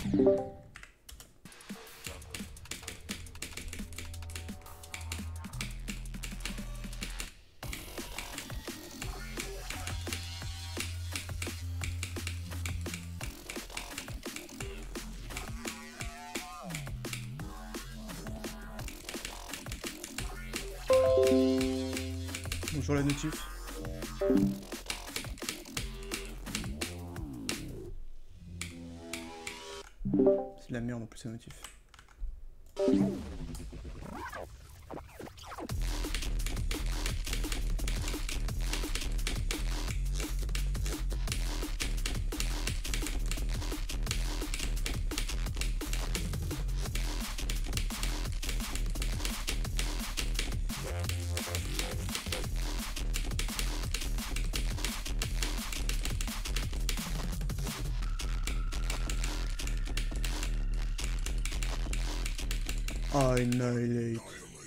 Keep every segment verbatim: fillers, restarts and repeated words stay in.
Bonjour la notif. C'est de la merde en plus la notif. Annihilate.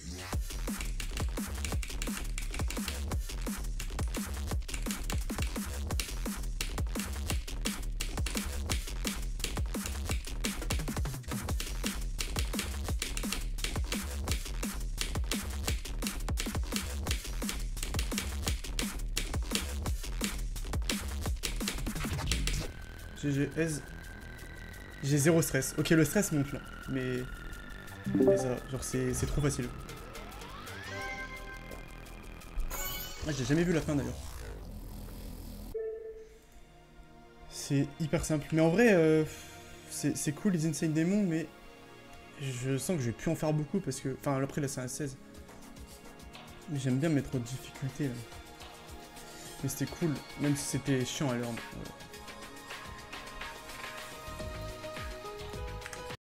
G G S. J'ai zéro stress. Ok, le stress monte là, mais... Mais ça, genre c'est trop facile. Ah, j'ai jamais vu la fin d'ailleurs. C'est hyper simple. Mais en vrai, euh, c'est cool les Insane Démons, mais je sens que je vais plus en faire beaucoup parce que... Enfin, après là c'est un seize. Mais j'aime bien mettre aux difficultés là. Mais c'était cool, même si c'était chiant à l'heure. Voilà.